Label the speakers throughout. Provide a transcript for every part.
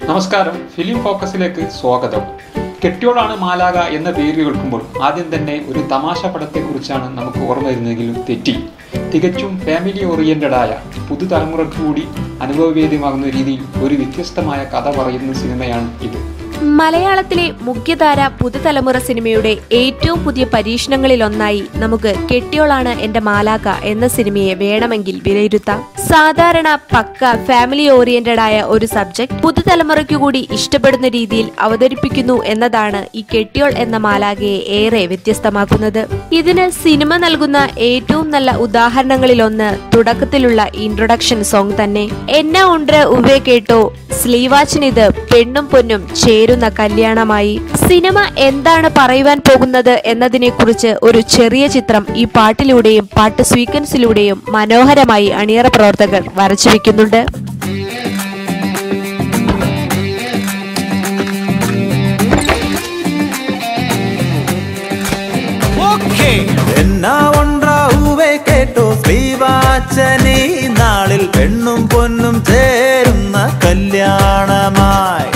Speaker 1: നമസ്കാരം, ഫിലിം ഫോക്കസിലേക്ക് സ്വാഗതം. കെട്ടിയോളാണ് മാലാക എന്ന പേര് കേൾക്കുമ്പോൾ ആദ്യം തന്നെ ഒരു തമാശ പടത്തെക്കുറിച്ചാണ് നമുക്ക് ഓർമ്മ വരുന്നതെങ്കിലും തെറ്റി. തികച്ചും ഫാമിലി ഓറിയന്റഡായ പുതുതലമുറയ്ക്ക് കൂടി അനുഭവവേദ്യമാകുന്ന രീതിയിൽ ഒരു വ്യത്യസ്തമായ കഥ പറയുന്ന സിനിമയാണ് ഇത്.
Speaker 2: മലയാളത്തിലെ മുഖ്യധാര പുതുതലമുറ സിനിമയുടെ ഏറ്റവും പുതിയ പരീക്ഷണങ്ങളിലൊന്നായി നമുക്ക് കെട്ടിയോളാണ് എന്റെ മാലാക എന്ന സിനിമയെ വേണമെങ്കിൽ വിലയിരുത്താം. സാധാരണ പക്ക ഫാമിലി ഓറിയന്റഡ് ആയ ഒരു സബ്ജക്ട് പുതുതലമുറയ്ക്കു കൂടി ഇഷ്ടപ്പെടുന്ന രീതിയിൽ അവതരിപ്പിക്കുന്നു എന്നതാണ് ഈ കെട്ടിയോൾ എന്ന മാലാകയെ ഏറെ വ്യത്യസ്തമാക്കുന്നത്. ഇതിന് സിനിമ നൽകുന്ന ഏറ്റവും നല്ല ഉദാഹരണങ്ങളിലൊന്ന് തുടക്കത്തിലുള്ള ഇൻട്രൊഡക്ഷൻ സോങ് തന്നെ. എന്നാ ഉണ്ട് ഉവേ കേട്ടോ സ്ലീവാച്ചിനിത് പെണ്ണും പൊന്നും ചേരുന്ന കല്യാണമായി. സിനിമ എന്താണ് പറയുവാൻ പോകുന്നത് എന്നതിനെ കുറിച്ച് ഒരു ചെറിയ ചിത്രം ഈ പാട്ടിലൂടെയും പാട്ട് സ്വീക്വൻസിലൂടെയും മനോഹരമായി അണിയറ പ്രവർത്തകർ വരച്ചു വെക്കുന്നുണ്ട്.
Speaker 3: നാളിൽ പെണ്ണും പൊന്നും ചേരുന്ന കല്യാണമായി.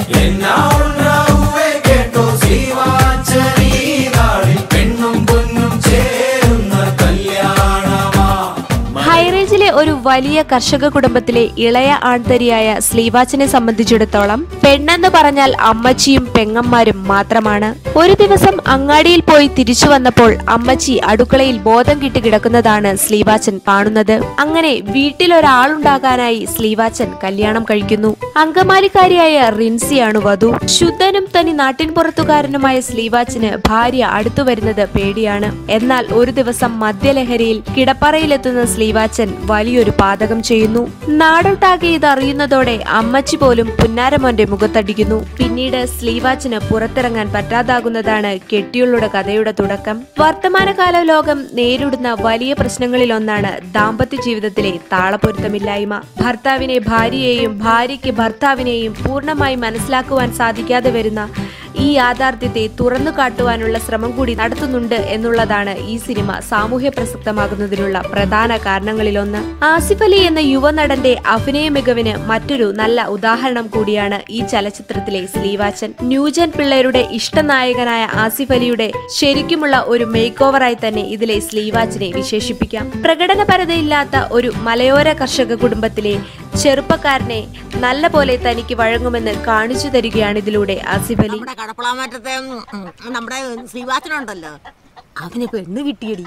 Speaker 2: ഹൈറേഞ്ചിലെ ഒരു വലിയ കർഷക കുടുംബത്തിലെ ഇളയ ആൺതരിയായ സ്ലീവാച്ചനെ സംബന്ധിച്ചിടത്തോളം പെണ്ണെന്ന് പറഞ്ഞാൽ അമ്മച്ചിയും പെങ്ങന്മാരും മാത്രമാണ്. ഒരു ദിവസം അങ്ങാടിയിൽ പോയി തിരിച്ചു വന്നപ്പോൾ അമ്മച്ചി അടുക്കളയിൽ ബോധം കിട്ടി കിടക്കുന്നതാണ് സ്ലീവാച്ചൻ കാണുന്നത്. അങ്ങനെ വീട്ടിലൊരാളുണ്ടാകാനായി സ്ലീവാച്ചൻ കല്യാണം കഴിക്കുന്നു. അങ്കമാലിക്കാരിയായ റിൻസിയാണ് വധു. ശുദ്ധനും തനി നാട്ടിൻ പുറത്തുകാരനുമായ സ്ലീവാച്ചന് ഭാര്യ അടുത്തു വരുന്നത് പേടിയാണ്. എന്നാൽ ഒരു ദിവസം മദ്യലഹരിയിൽ കിടപ്പറയിലെത്തുന്ന സ്ലീവാച്ചൻ വലിയൊരു പാതകം ചെയ്യുന്നു. നാടൊട്ടാകെ ഇത് അറിയുന്നതോടെ അമ്മച്ചി പോലും പുന്നാരമോന്റെ മുഖത്തടിക്കുന്നു. പിന്നീട് സ്ലീവാച്ചന് പുറത്തിറങ്ങാൻ പറ്റാതാകുന്നതാണ് കെട്ടിയോളുടെ കഥയുടെ തുടക്കം. വർത്തമാനകാല ലോകം നേരിടുന്ന വലിയ പ്രശ്നങ്ങളിലൊന്നാണ് ദാമ്പത്യ ജീവിതത്തിലെ താളപ്പൊരുത്തമില്ലായ്മ. ഭർത്താവിനെ ഭാര്യയെയും ഭാര്യയ്ക്ക് ഭർത്താവിനെയും പൂർണ്ണമായി മനസ്സിലാക്കുവാൻ സാധിക്കാതെ വരുന്ന ഈ യാഥാർത്ഥ്യത്തെ തുറന്നു കാട്ടുവാനുള്ള ശ്രമം കൂടി നടത്തുന്നുണ്ട് എന്നുള്ളതാണ് ഈ സിനിമ സാമൂഹ്യ പ്രസക്തമാകുന്നതിനുള്ള പ്രധാന കാരണങ്ങളിലൊന്ന്. ആസിഫ് അലി എന്ന യുവനടന്റെ അഭിനയ മികവിന് മറ്റൊരു നല്ല ഉദാഹരണം കൂടിയാണ് ഈ ചലച്ചിത്രത്തിലെ സ്ലീവാച്ചൻ. ന്യൂജൻ പിള്ളേരുടെ ഇഷ്ടനായകനായ ആസിഫ് അലിയുടെ ശരിക്കുമുള്ള ഒരു മേക്ക് ഓവറായി തന്നെ ഇതിലെ സ്ലീവാച്ചനെ വിശേഷിപ്പിക്കാം. പ്രകടനപരതയില്ലാത്ത ഒരു മലയോര കർഷക കുടുംബത്തിലെ ചെറുപ്പക്കാരനെ നല്ല പോലെ തനിക്ക് വഴങ്ങുമെന്ന് കാണിച്ചു തരികയാണ് ഇതിലൂടെ ആസിഫ് അലി.
Speaker 4: കടപ്പളാമറ്റത്തെ നമ്മുടെ ശ്രീവാസനുണ്ടല്ലോ, അവന് പെണ്ണ് കിട്ടിയടി.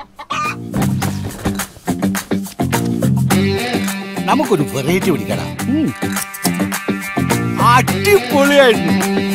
Speaker 5: നമുക്കൊരു വെറൈറ്റി പിടിക്കണം. അടിപൊളിയായിരുന്നു.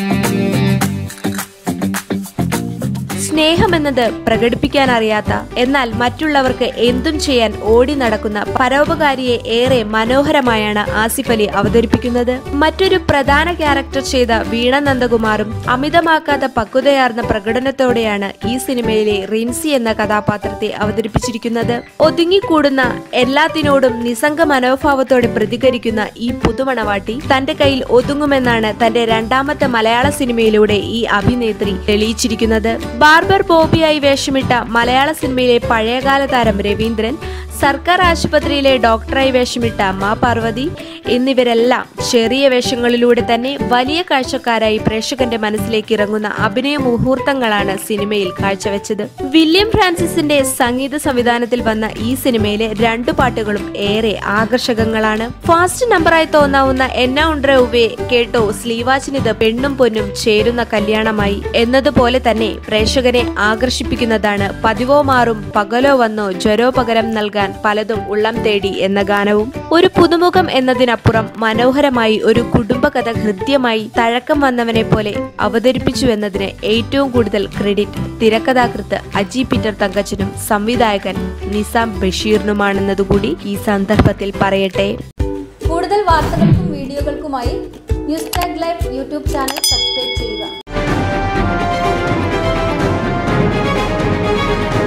Speaker 2: സ്നേഹമെന്നത് പ്രകടിപ്പിക്കാൻ അറിയാത്ത എന്നാൽ മറ്റുള്ളവർക്ക് എന്തും ചെയ്യാൻ ഓടി നടക്കുന്ന പരോപകാരിയെ ഏറെ മനോഹരമായാണ് ആസിഫ് അലി അവതരിപ്പിക്കുന്നത്. മറ്റൊരു പ്രധാന ക്യാരക്ടർ ചെയ്ത വീണ നന്ദകുമാറും അമിതമാക്കാത്ത പക്വതയാർന്ന പ്രകടനത്തോടെയാണ് ഈ സിനിമയിലെ റിൻസി എന്ന കഥാപാത്രത്തെ അവതരിപ്പിച്ചിരിക്കുന്നത്. ഒതുങ്ങിക്കൂടുന്ന എല്ലാത്തിനോടും നിസ്സംഗ മനോഭാവത്തോടെ പ്രതികരിക്കുന്ന ഈ പുതുമണവാട്ടി തന്റെ കയ്യിൽ ഒതുങ്ങുമെന്നാണ് തന്റെ രണ്ടാമത്തെ മലയാള സിനിമയിലൂടെ ഈ അഭിനേത്രി തെളിയിച്ചിരിക്കുന്നത്. ബാർബർ ബോബിയായി വേഷമിട്ട മലയാള സിനിമയിലെ പഴയകാല താരം രവീന്ദ്രൻ, സർക്കാർ ആശുപത്രിയിലെ ഡോക്ടറായി വേഷമിട്ട അമ്മ പാർവതി എന്നിവരെല്ലാം ചെറിയ വേഷങ്ങളിലൂടെ തന്നെ വലിയ കാഴ്ചക്കാരായി പ്രേക്ഷകന്റെ മനസ്സിലേക്ക് ഇറങ്ങുന്ന അഭിനയ മുഹൂർത്തങ്ങളാണ് സിനിമയിൽ കാഴ്ചവെച്ചത്. വില്യം ഫ്രാൻസിസിന്റെ സംഗീത സംവിധാനത്തിൽ വന്ന ഈ സിനിമയിലെ രണ്ടു പാട്ടുകളും ഏറെ ആകർഷകങ്ങളാണ്. ഫാസ്റ്റ് നമ്പറായി തോന്നാവുന്ന എന്നാ ഉണ്ട്രേ ഉവേ കേട്ടോ സ്ലീവാച്ചിനിത് പെണ്ണും പൊന്നും ചേരുന്ന കല്യാണമായി എന്നതുപോലെ തന്നെ പ്രേക്ഷകനെ ആകർഷിപ്പിക്കുന്നതാണ് പതിവോ മാറും പകലോ വന്നോ ജ്വരോ പകരം നൽകാൻ പലതും ഉള്ളം തേടി എന്ന ഗാനവും. ഒരു പുതുമുഖം എന്നതിനപ്പുറം മനോഹരമായി ഒരു കുടുംബകഥ ഹൃദ്യമായി തഴക്കം വന്നവനെ പോലെ അവതരിപ്പിച്ചു എന്നതിന് ഏറ്റവും കൂടുതൽ ക്രെഡിറ്റ് തിരക്കഥാകൃത്ത് അജി പീറ്റർ തങ്കച്ചനും സംവിധായകൻ നിസാം ബഷീറിനുമാണെന്നതുകൂടി ഈ സന്ദർഭത്തിൽ പറയട്ടെ.
Speaker 6: കൂടുതൽ വാർത്തകൾക്കും വീഡിയോകൾക്കുമായി news tag live YouTube channel subscribe ചെയ്യുക.